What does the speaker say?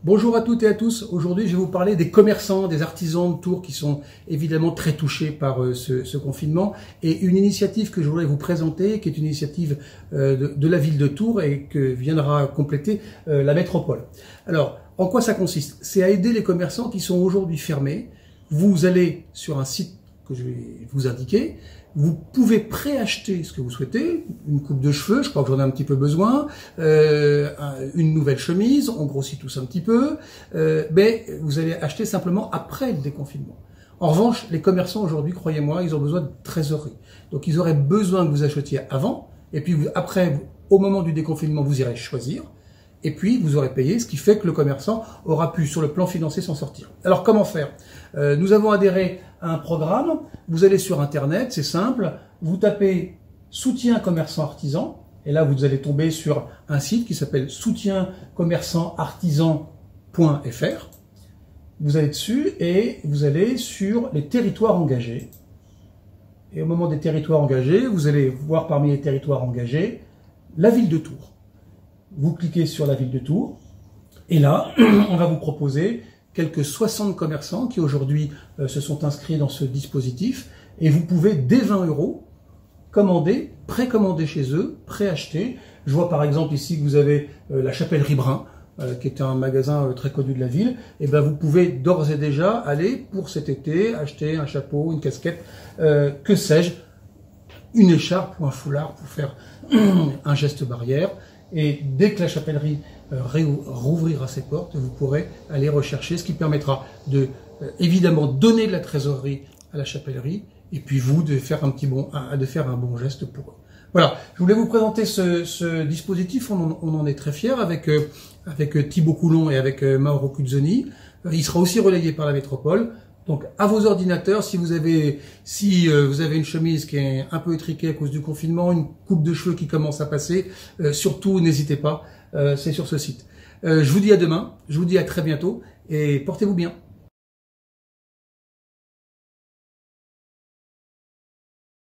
Bonjour à toutes et à tous. Aujourd'hui, je vais vous parler des commerçants, des artisans de Tours qui sont évidemment très touchés par ce confinement et une initiative que je voudrais vous présenter, qui est une initiative de la ville de Tours et que viendra compléter la métropole. Alors, en quoi ça consiste? C'est à aider les commerçants qui sont aujourd'hui fermés. Vous allez sur un site que je vais vous indiquer. Vous pouvez préacheter ce que vous souhaitez, une coupe de cheveux, je crois que j'en ai un petit peu besoin, une nouvelle chemise, on grossit tous un petit peu, mais vous allez acheter simplement après le déconfinement. En revanche, les commerçants aujourd'hui, croyez-moi, ils ont besoin de trésorerie. Donc ils auraient besoin que vous achetiez avant, et puis après, au moment du déconfinement, vous irez choisir, et puis vous aurez payé, ce qui fait que le commerçant aura pu, sur le plan financier, s'en sortir. Alors comment faire? Nous avons adhéré à un programme, vous allez sur Internet, c'est simple, vous tapez « Soutien commerçant artisan » et là vous allez tomber sur un site qui s'appelle soutiencommerçantartisan.fr. Vous allez dessus et vous allez sur les territoires engagés. Et au moment des territoires engagés, vous allez voir parmi les territoires engagés la ville de Tours. Vous cliquez sur la ville de Tours et là, on va vous proposer quelques 60 commerçants qui aujourd'hui se sont inscrits dans ce dispositif et vous pouvez dès 20 € commander, précommander chez eux, préacheter. Je vois par exemple ici que vous avez la Chapellerie Brun, qui est un magasin très connu de la ville. Et ben vous pouvez d'ores et déjà aller pour cet été acheter un chapeau, une casquette, que sais-je, une écharpe ou un foulard pour faire un geste barrière. Et dès que la chapellerie rouvrira ses portes, vous pourrez aller rechercher, ce qui permettra de évidemment donner de la trésorerie à la chapellerie et puis vous de faire un bon geste pour eux. Voilà, je voulais vous présenter ce dispositif, on en est très fiers avec Thibaut Coulon et avec Mauro Cuzzoni. Il sera aussi relayé par la métropole. Donc à vos ordinateurs, si vous avez une chemise qui est un peu étriquée à cause du confinement, une coupe de cheveux qui commence à passer, surtout n'hésitez pas, c'est sur ce site. Je vous dis à demain, je vous dis à très bientôt et portez-vous bien.